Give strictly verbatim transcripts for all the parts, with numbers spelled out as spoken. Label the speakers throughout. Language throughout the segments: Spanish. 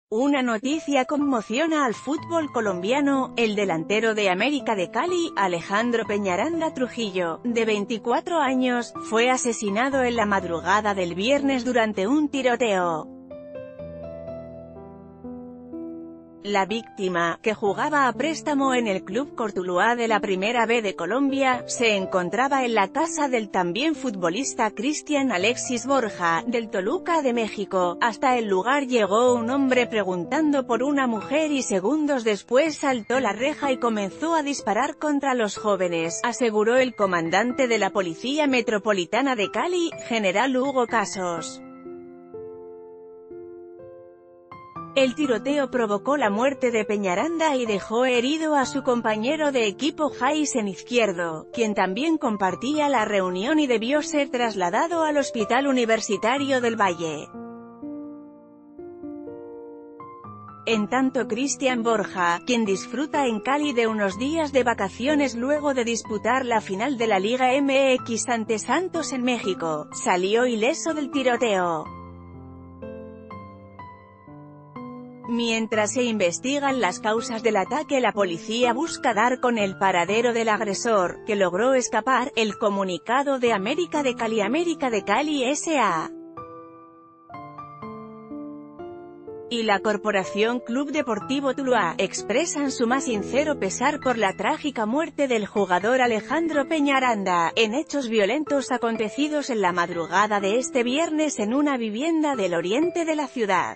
Speaker 1: Una noticia conmociona al fútbol colombiano. El delantero de América de Cali, Alejandro Peñaranda Trujillo, de veinticuatro años, fue asesinado en la madrugada del viernes durante un tiroteo. La víctima, que jugaba a préstamo en el Club Cortuluá de la Primera B de Colombia, se encontraba en la casa del también futbolista Cristian Alexis Borja, del Toluca de México. Hasta el lugar llegó un hombre preguntando por una mujer y segundos después saltó la reja y comenzó a disparar contra los jóvenes, aseguró el comandante de la Policía Metropolitana de Cali, General Hugo Casos. El tiroteo provocó la muerte de Peñaranda y dejó herido a su compañero de equipo Jason Izquierdo, quien también compartía la reunión y debió ser trasladado al Hospital Universitario del Valle. En tanto, Cristian Borja, quien disfruta en Cali de unos días de vacaciones luego de disputar la final de la Liga M X ante Santos en México, salió ileso del tiroteo. Mientras se investigan las causas del ataque, la policía busca dar con el paradero del agresor, que logró escapar. El comunicado de América de Cali América de Cali S A y la Corporación Club Deportivo Tuluá expresan su más sincero pesar por la trágica muerte del jugador Alejandro Peñaranda, en hechos violentos acontecidos en la madrugada de este viernes en una vivienda del oriente de la ciudad.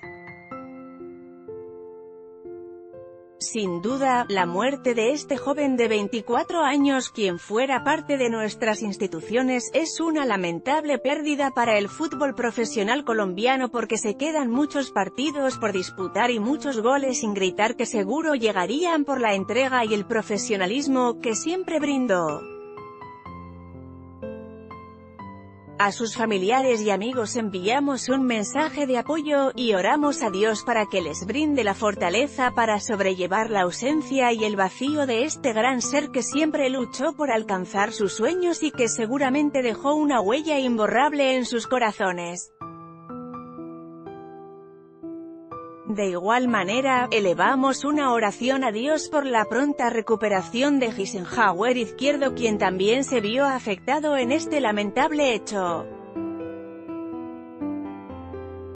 Speaker 1: Sin duda, la muerte de este joven de veinticuatro años, quien fuera parte de nuestras instituciones, es una lamentable pérdida para el fútbol profesional colombiano, porque se quedan muchos partidos por disputar y muchos goles sin gritar que seguro llegarían por la entrega y el profesionalismo que siempre brindó. A sus familiares y amigos enviamos un mensaje de apoyo, y oramos a Dios para que les brinde la fortaleza para sobrellevar la ausencia y el vacío de este gran ser que siempre luchó por alcanzar sus sueños y que seguramente dejó una huella imborrable en sus corazones. De igual manera, elevamos una oración a Dios por la pronta recuperación de Jason Izquierdo, quien también se vio afectado en este lamentable hecho.